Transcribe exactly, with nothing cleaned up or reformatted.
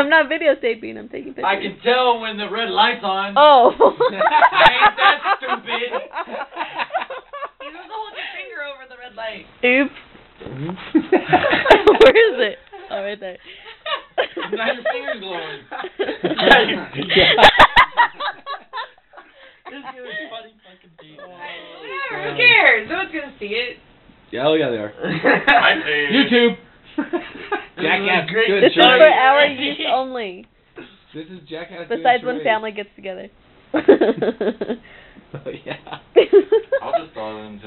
I'm not videotaping. I'm taking pictures. I can tell when the red light's on. Oh. Ain't that stupid? You have to hold your finger over the red light. Oops. Where is it? Oh, right there. Now your finger's glowing. This is funny fucking thing. Whatever, who cares? No one's gonna see it. Yeah, oh yeah, they are. I see. YouTube. Jackass Great. doing This is for charades. our use only. This is Jackass Besides doing when charades. family gets together. Oh, yeah. I'll just follow them until